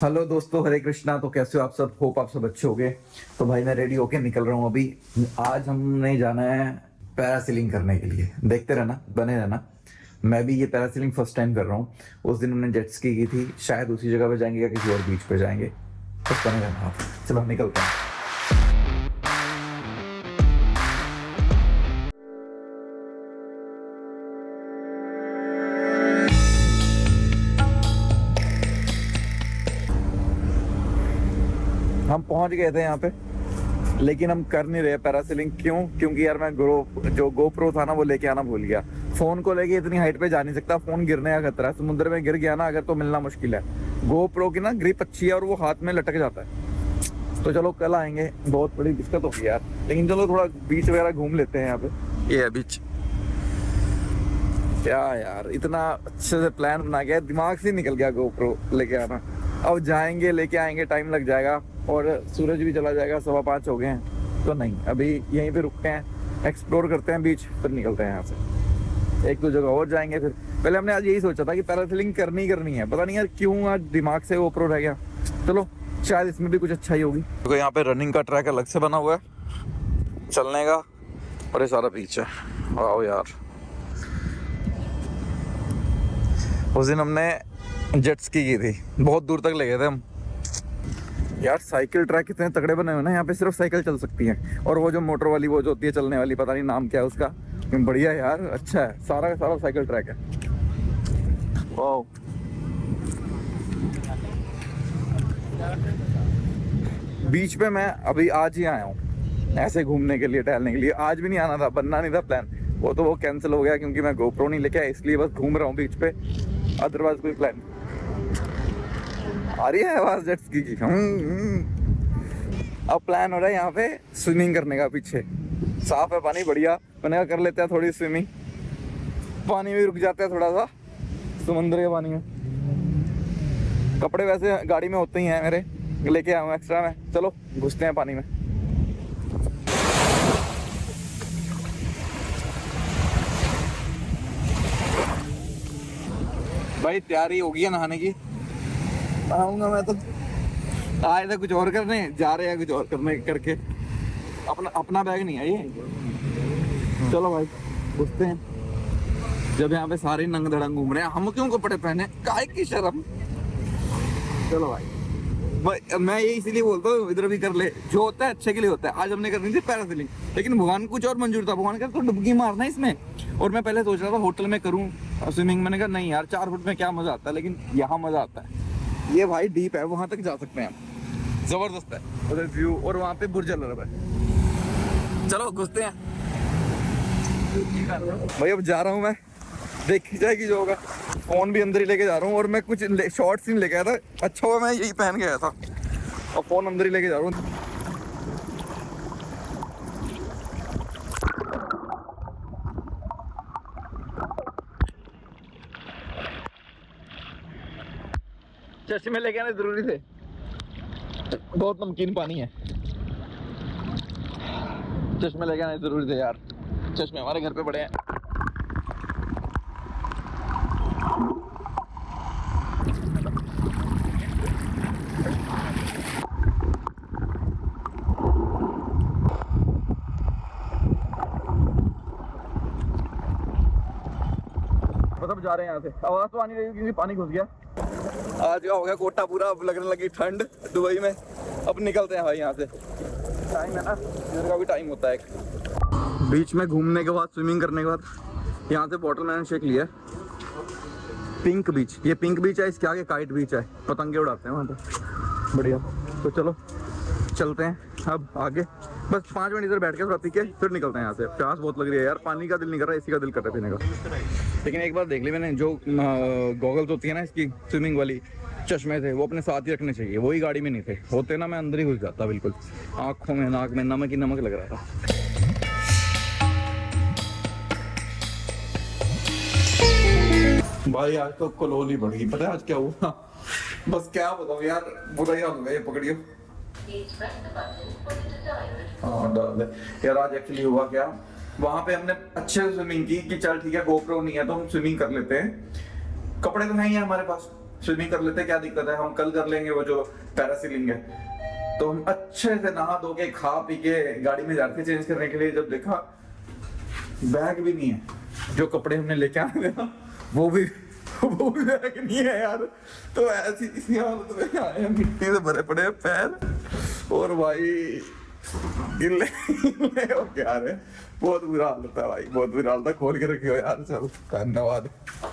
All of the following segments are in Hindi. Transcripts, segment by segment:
हेलो दोस्तों, हरे कृष्णा। तो कैसे हो आप सब? होप आप सब अच्छे होंगे। तो भाई मैं रेडी होके निकल रहा हूँ अभी। आज हमने जाना है पैरासीलिंग करने के लिए। देखते रहना, बने रहना। मैं भी ये पैरासीलिंग फर्स्ट टाइम कर रहा हूँ। उस दिन हमने जेट स्की की थी, शायद उसी जगह पे जाएंगे या किसी और बीच पे जाएंगे। बस बने रहना आप। चलो निकलते हैं। हम पहुंच गए थे यहाँ पे, लेकिन हम कर नहीं रहे पैरासीलिंग। क्यों? क्योंकि यार मैं गोप्रो था ना, वो लेके आना भूल गया। फोन को लेके इतनी हाइट पे जा नहीं सकता, फोन गिरने का खतरा है। समुद्र में गिर गया ना अगर, तो मिलना मुश्किल है। गोप्रो की ना ग्रिप अच्छी है और वो हाथ में लटक जाता है। तो चलो कल आएंगे। बहुत बड़ी दिक्कत होगी यार, लेकिन चलो थोड़ा बीच वगैरह घूम लेते हैं यहाँ पे। ये है बीच। क्या यार, इतना अच्छे से प्लान बना गया, दिमाग से निकल गया गोप्रो लेके आना। अब जाएंगे, लेके आएंगे, टाइम लग जाएगा और सूरज भी चला जाएगा। 5:15 हो गए हैं। तो नहीं, अभी यहीं पे रुकते हैं, एक्सप्लोर करते हैं बीच, फिर निकलते हैं यहाँ से। एक दो जगह और जाएंगे फिर। पहले हमने आज यही सोचा था कि पैरासेलिंग करनी है, पता नहीं यार क्यों आज दिमाग से गोप्रो रह गया। चलो शायद इसमें भी कुछ अच्छा ही होगी। तो यहाँ पे रनिंग का ट्रैक अलग से बना हुआ है, चलने का, और ये सारा बीच है। आओ यार, उस दिन हमने जेट स्की की थी, बहुत दूर तक ले गए थे हम। यार साइकिल ट्रैक कितने तगड़े बने हुए ना, यहाँ पे सिर्फ साइकिल चल सकती है। और वो जो मोटर वाली, वो जो होती है चलने वाली, पता नहीं नाम क्या है उसका, बढ़िया यार, अच्छा है। सारा का सारा साइकिल ट्रैक है। वाह, बीच पे मैं अभी आज ही आया हूँ ऐसे घूमने के लिए, टहलने के लिए। आज भी नहीं आना था, बनना नहीं था प्लान। वो कैंसिल हो गया क्योंकि मैं गोप्रो नहीं लेके आया, इसलिए बस घूम रहा हूँ बीच पे। अदरवाइज कोई प्लान। आ रही है आवाज जेट स्की की। अब प्लान हो रहा है यहाँ पे स्विमिंग करने का। पीछे साफ है पानी, बढ़िया। मैंने कहा कर लेते हैं थोड़ी स्विमिंग, पानी में रुक जाते हैं थोड़ा सा, समुद्र के पानी में। कपड़े वैसे गाड़ी में होते ही हैं मेरे, लेके आया हूँ एक्स्ट्रा में। चलो घुसते हैं पानी में। भाई तैयारी होगी है नहाने की। आऊंगा मैं तो। आए थे कुछ और करने, जा रहे हैं कुछ और करने करके। अपना बैग नहीं है ये। चलो भाई घुसते हैं। जब यहाँ पे सारे नंग धड़ंग घूम रहे हैं, हम क्यों कपड़े पहने, काहे की शर्म। चलो भाई मैं ये इसीलिए बोलता हूँ इधर भी कर ले, जो होता है अच्छे के लिए होता है। आज हमने करनी थी पैरासेलिंग, लेकिन भगवान को कुछ और मंजूर था। भगवान का तो डुबकी मारना है इसमें। और मैं पहले सोच रहा था होटल में करूँ स्विमिंग। मैंने कहा नहीं यार, 4 फुट में क्या मजा आता है, लेकिन यहाँ मजा आता है। ये भाई डीप है, वहां तक जा सकते हैं हम, जबरदस्त है उधर व्यू। और वहां पे बुर्ज अल रहा है। चलो घुसते हैं भाई। अब जा रहा हूँ मैं, देखी जाएगी जो होगा। फोन भी अंदर ही लेके जा रहा हूँ, और मैं कुछ शॉर्ट्स नहीं लेके आया था। अच्छा हुआ मैं यही पहन के आया था, और फोन अंदर ही लेके जा रहा हूँ। चश्मे लेके आने जरूरी थे, बहुत नमकीन पानी है। चश्मे लेके आने जरूरी थे यार, चश्मे हमारे घर पे पड़े हैं। मतलब जा रहे हैं यहाँ से। आवाज तो आनी रहेगी क्योंकि पानी घुस गया। आज का हो गया कोटा पूरा, अब लगने लगी ठंड दुबई में। अब निकलते हैं भाई यहाँ से। टाइम है ना, इधर का भी टाइम होता है एक। बीच में घूमने के बाद, स्विमिंग करने के बाद, यहाँ से बॉटल मैंने शेक लिया। पिंक बीच, ये पिंक बीच है, इसके आगे काइट बीच है, पतंगे उड़ाते हैं वहाँ पे, बढ़िया। तो चलो चलते हैं अब आगे। बस 5 मिनट इधर बैठ के थोड़ा पी के फिर निकलते हैं यहाँ से। प्यास बहुत लग रही है यार, पानी का दिल नहीं कर रहा, इसी का दिल कर रहा है पीने का। लेकिन एक बार देख ली मैंने, जो गॉगल्स होती है ना इसकी, स्विमिंग वाली, चश्मे थे, वो अपने साथ ही रखने चाहिए। वही गाड़ी में नहीं थे, होते ना मैं अंदर ही घुस जाता बिल्कुल। आंखों में, नाक में नमक ही नमक लग रहा था। भाई आज तो कलोनी बढ़ गई, पता है आज क्या हुआ? बस क्या बताऊं यार, बुरा ही हाल हो गया। ये पकड़ियो। हाँ डाल दे यार। आज एक्चुअली हुआ क्या, वहां पे हमने अच्छे से स्विमिंग की कि चल ठीक है गोप्रो नहीं है तो हम स्विमिंग कर लेते हैं। कपड़े तो हैं ही हमारे पास, स्विमिंग कर लेते, क्या दिक्कत है, हम कल कर लेंगे वो जो पैरासीलिंग है। तो हम अच्छे से नहा धो के खा पी के गाड़ी में जाते चेंज करने के लिए, जब देखा बैग भी नहीं है, जो कपड़े हमने लेके आए थे ना वो भी बैग नहीं है यार। तो ऐसी इसी हालत में आए, मिट्टी से भरे पड़े हैं पैर और भाई गिले हो क्या रहे, बहुत बुरा हाल होता है भाई, बहुत बुरा हाल था। खोल के रखियो यार, चल धन्यवाद।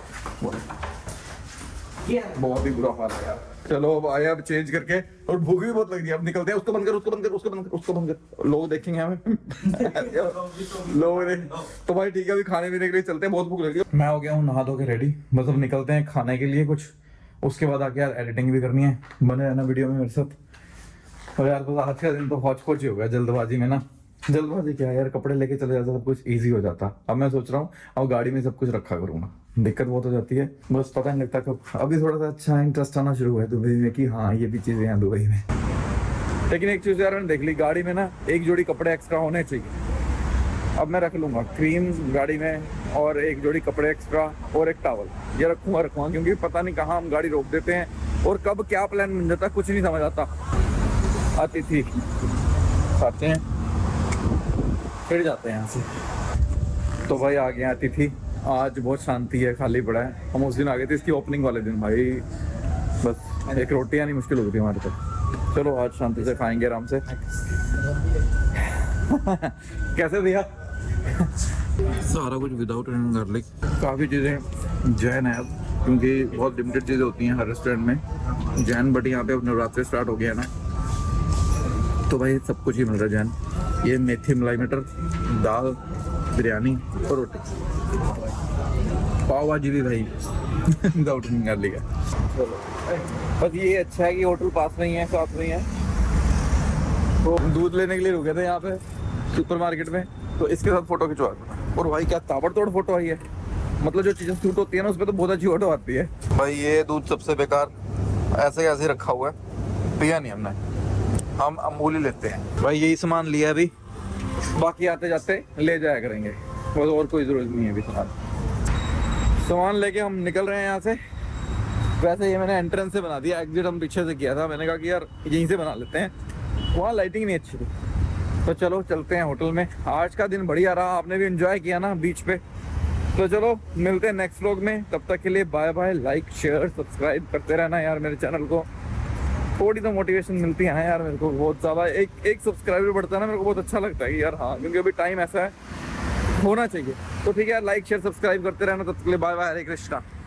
बहुत ही बुरा हाल है यार। चलो अब आए, अब चेंज करके, और भूख भी बहुत लग रही है, अब निकलते हैं। उसको बंद कर, उसको बंद कर, उसको बंद कर, उसको बंद कर, लोग देखेंगे हमें लोग तो भाई ठीक है, अभी खाने पीने के लिए चलते हैं, बहुत भूख लगी है। मैं हो गया हूँ नहा धो के रेडी, बस अब निकलते हैं खाने के लिए कुछ, उसके बाद आके यार एडिटिंग भी करनी है, बने रहना वीडियो में मेरे साथ। और यार बस आज का दिन तो हौच-पौच ही हो गया जल्दबाजी में ना। जल्दबाजी क्या यार, कपड़े लेके चले जाता सब कुछ इजी हो जाता। अब मैं सोच रहा हूँ अब गाड़ी में सब कुछ रखा करूंगा, दिक्कत बहुत हो जाती है, बस पता नहीं लगता कब। अभी थोड़ा सा अच्छा इंटरेस्ट आना शुरू हुआ है दुबई में कि हाँ ये भी चीजें हैं दुबई में। लेकिन एक चीज यार मैंने देख ली, गाड़ी में ना एक जोड़ी कपड़े एक्स्ट्रा होने चाहिए। अब मैं रख लूंगा क्रीम गाड़ी में, और एक जोड़ी कपड़े एक्स्ट्रा, और एक टॉवल, ये रखूंगा क्योंकि पता नहीं कहाँ हम गाड़ी रोक देते हैं और कब क्या प्लान बन जाता, कुछ नहीं समझ आता। आती थी खाते हैं फिर जाते हैं यहाँ से। तो भाई आ गए आती थी, आज बहुत शांति है, खाली पड़ा है। हम उस दिन आ गए थे इसकी ओपनिंग वाले दिन, भाई बस एक रोटी आनी मुश्किल हो गई थी हमारे तक। चलो आज शांति से खाएंगे आराम से। कैसे भैया? सारा कुछ विदाउट गार्लिक, काफ़ी चीज़ें जैन है अब, क्योंकि बहुत लिमिटेड चीज़ें होती हैं हर रेस्टोरेंट में जैन, बट यहाँ पे अब नवरात्रि स्टार्ट हो गया ना, तो भाई सब कुछ ही मिल रहा है जैन। ये मेथी मलाई मटर, दाल, बिरयानी और रोटी, पाव भाजी भी भाई विदाउट गार्लिक है। चलो बस ये अच्छा है कि होटल पास में ही है, साथ में ही है। तो दूध लेने के लिए रुके थे यहाँ पे सुपरमार्केट में, तो इसके साथ फोटो खिंचवा, और भाई क्या ताबड़तोड़ फोटो आई है, मतलब जो चीजें शूट होती है ना उसमें तो बहुत अच्छी फोटो आती है। भाई ये दूध सबसे बेकार, ऐसे कैसे रखा हुआ है, पिया नहीं हमने, हम अमूल ही लेते हैं भाई। यही सामान लिया अभी, बाकी आते जाते ले जाया करेंगे, बस और कोई जरूरत नहीं है अभी। सामान लेके हम निकल रहे हैं यहाँ से। वैसे ये मैंने एंट्रेंस से बना दिया, एग्जिट हम पीछे से किया था, मैंने कहा कि यार यहीं से बना लेते हैं, वहाँ लाइटिंग नहीं अच्छी थी। तो चलो चलते हैं होटल में। आज का दिन बढ़िया रहा, आपने भी एंजॉय किया ना बीच पे। तो चलो मिलते हैं नेक्स्ट व्लॉग में, तब तक के लिए bye bye. Like share subscribe करते रहना यार मेरे चैनल को, थोड़ी तो मोटिवेशन मिलती है यार मेरे को बहुत ज़्यादा। एक सब्सक्राइबर बढ़ता है ना, मेरे को बहुत अच्छा लगता है कि यार हाँ, क्योंकि अभी टाइम ऐसा है, होना चाहिए। तो ठीक है यार, लाइक शेयर सब्सक्राइब करते रहना, तब तक के लिए बाय बाय, हरे कृष्णा।